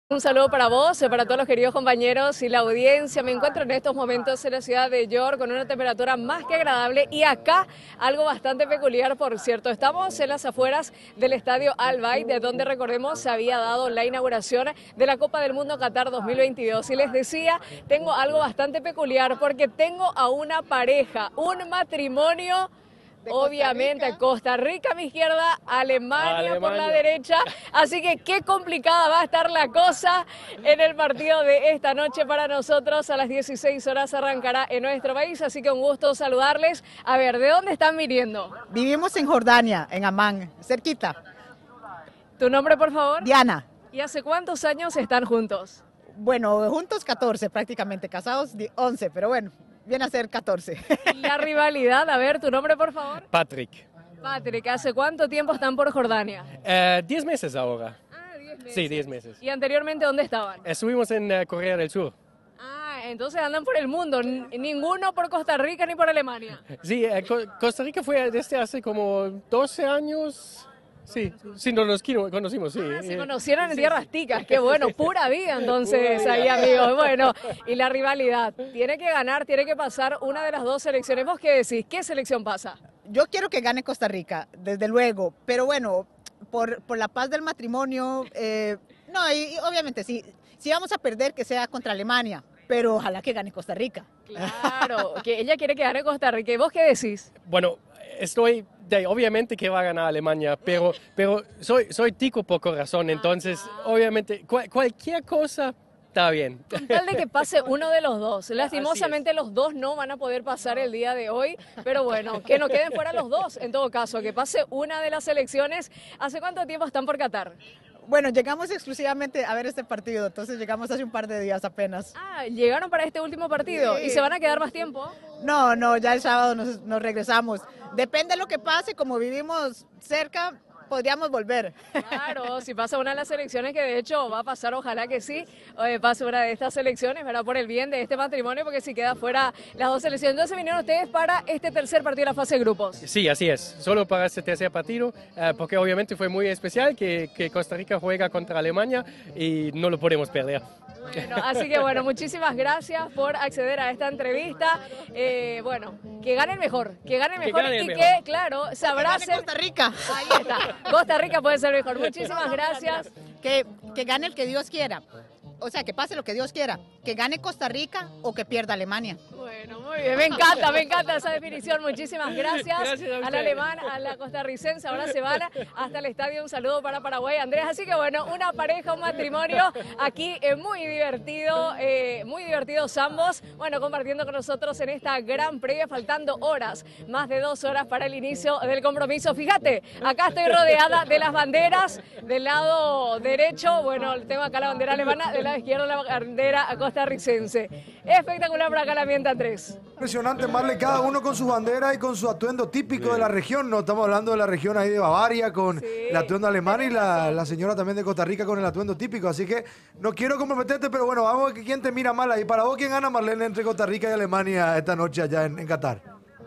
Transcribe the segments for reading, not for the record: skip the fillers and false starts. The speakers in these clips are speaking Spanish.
Un saludo para vos, para todos los queridos compañeros y la audiencia. Me encuentro en estos momentos en la ciudad de York con una temperatura más que agradable y acá algo bastante peculiar, por cierto. Estamos en las afueras del estadio Al Bayt, de donde recordemos se había dado la inauguración de la Copa del Mundo Qatar 2022. Y les decía, tengo algo bastante peculiar porque tengo a una pareja, un matrimonio. Obviamente, Costa Rica a mi izquierda, Alemania por la derecha, así que qué complicada va a estar la cosa en el partido de esta noche para nosotros. A las 16 horas arrancará en nuestro país, así que un gusto saludarles. A ver, ¿de dónde están viniendo? Vivimos en Jordania, en Amán, cerquita. ¿Tu nombre, por favor? Diana. ¿Y hace cuántos años están juntos? Bueno, juntos 14 prácticamente, casados 11, pero bueno, viene a ser 14. La rivalidad, a ver, ¿tu nombre, por favor? Patrick. Patrick, ¿hace cuánto tiempo están por Jordania? 10 meses ahora. Ah, 10 meses. Sí, 10 meses. ¿Y anteriormente dónde estaban? Estuvimos en Corea del Sur. Ah, entonces andan por el mundo, ninguno por Costa Rica ni por Alemania. Sí, Costa Rica desde hace como 12 años. Sí, no nos conocimos, sí. Se conocieron en tierras ticas, qué bueno, pura vida entonces ahí, amigos. Bueno, y la rivalidad, tiene que ganar, tiene que pasar una de las dos selecciones. ¿Vos qué decís? ¿Qué selección pasa? Yo quiero que gane Costa Rica, desde luego, pero bueno, por la paz del matrimonio, no, y obviamente si vamos a perder, que sea contra Alemania, pero ojalá que gane Costa Rica. Claro, que ella quiere que gane Costa Rica. ¿Y vos qué decís? Bueno, obviamente que va a ganar Alemania, pero soy tico por corazón, entonces obviamente cualquier cosa está bien. Con tal de que pase uno de los dos. Lastimosamente los dos no van a poder pasar el día de hoy, pero bueno, que no queden fuera los dos, en todo caso, que pase una de las selecciones. ¿Hace cuánto tiempo están por Qatar? Bueno, llegamos exclusivamente a ver este partido, entonces llegamos hace un par de días apenas. Ah, llegaron para este último partido. Sí. ¿Y se van a quedar más tiempo? No, ya el sábado nos regresamos. Depende de lo que pase, como vivimos cerca, podríamos volver. Claro, si pasa una de las elecciones, que de hecho va a pasar, ojalá que sí, pase una de estas elecciones, ¿verdad? Por el bien de este matrimonio, porque si queda fuera las dos elecciones. Entonces vinieron ustedes para este tercer partido de la fase de grupos. Sí, así es, solo para este tercer partido, porque obviamente fue muy especial que Costa Rica juega contra Alemania y no lo podemos perder. Bueno, así que bueno, muchísimas gracias por acceder a esta entrevista. Bueno, que gane el mejor, y que, claro, se abracen. Costa Rica. Ahí está, Costa Rica puede ser mejor. Muchísimas gracias. Que gane el que Dios quiera. O sea, que pase lo que Dios quiera. Que gane Costa Rica o que pierda Alemania. Bueno, muy bien, me encanta esa definición. Muchísimas gracias al alemán, a la costarricense. Ahora se van hasta el estadio. Un saludo para Paraguay, Andrés. Así que bueno, una pareja, un matrimonio aquí muy divertidos ambos. Bueno, compartiendo con nosotros en esta gran previa, faltando horas, más de 2 horas para el inicio del compromiso. Fíjate, acá estoy rodeada de las banderas. Del lado derecho, bueno, tengo acá la bandera alemana, del lado izquierdo la bandera costarricense. Espectacular por acá el ambiente, Andrés. Impresionante, Marley, cada uno con su bandera y con su atuendo típico de la región. No estamos hablando de la región ahí de Bavaria con el atuendo alemán, y la señora también de Costa Rica con el atuendo típico. Así que no quiero comprometerte, pero bueno, vamos a ver quién te mira mal ahí. Para vos, ¿quién gana, Marlene, entre Costa Rica y Alemania esta noche allá en Qatar?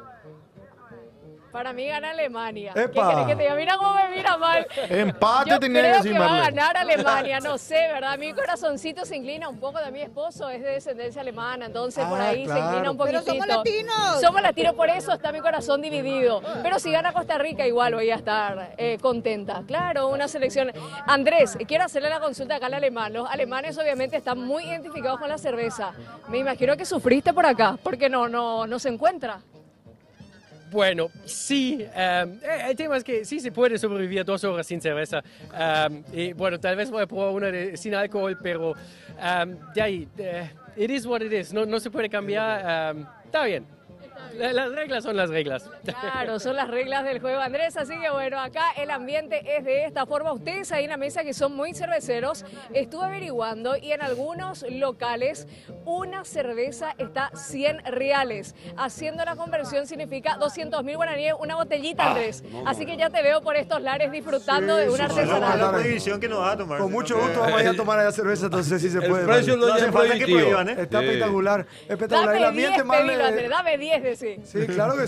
Para mí gana Alemania. ¡Epa! ¿Qué querés que te diga? Mira cómo me mira mal. Empate Yo tenía que creo decir, que va a Marlene. ganar Alemania, no sé, ¿verdad? Mi corazoncito se inclina un poco, de mi esposo es de descendencia alemana, entonces por ahí se inclina un poquitito. Pero somos latinos. Somos latinos, por eso está mi corazón dividido. Pero si gana Costa Rica, igual voy a estar contenta. Claro, una selección. Andrés, quiero hacerle la consulta acá al alemán. Los alemanes obviamente están muy identificados con la cerveza. Me imagino que sufriste por acá, porque no se encuentra. Bueno, sí, el tema es que sí se puede sobrevivir 2 horas sin cerveza. Y bueno, tal vez voy a probar una sin alcohol, pero de ahí, it is what it is, no se puede cambiar, está bien. Las reglas son las reglas. Claro, son las reglas del juego, Andrés. Así que bueno, acá el ambiente es de esta forma. Ustedes ahí en la mesa que son muy cerveceros, estuve averiguando y en algunos locales una cerveza está 100 reales. Haciendo la conversión significa 200.000 guaraníes, una botellita, Andrés. Así que ya te veo por estos lares disfrutando de una sí, artesanal. la prohibición que nos va a tomar. Con mucho gusto vamos a ir a tomar allá cerveza, entonces sí se puede. El precio Marley. lo hace es falta que prohibitivo. prohíban, ¿eh? Está espectacular, espectacular. El Dame ambiente, 10, Marley, pedilo, Andrés, dame 10 de sí. sí, claro que